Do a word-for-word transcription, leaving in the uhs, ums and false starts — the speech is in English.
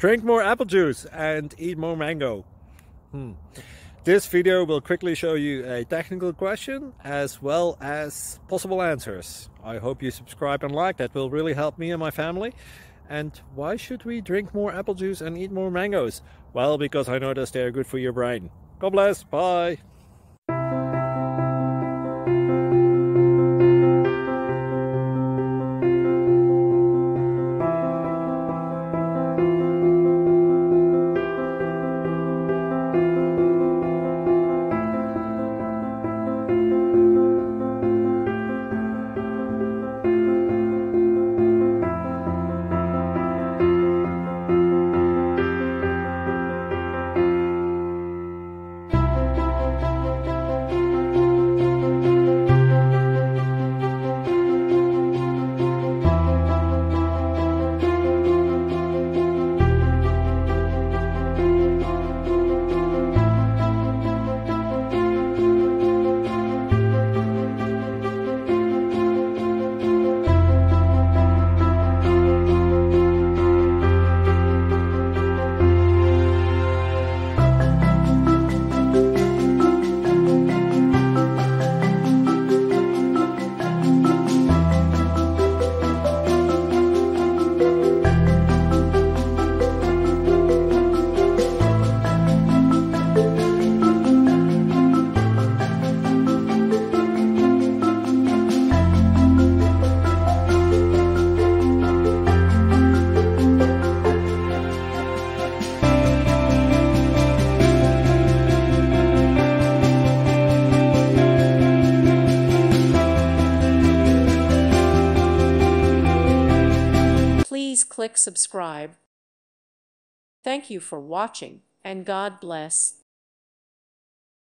Drink more apple juice and eat more mango. Hmm. This video will quickly show you a technical question as well as possible answers. I hope you subscribe and like, that will really help me and my family. And why should we drink more apple juice and eat more mangoes? Well, because I noticed they're good for your brain. God bless, bye! Please click subscribe. Thank you for watching, and God bless.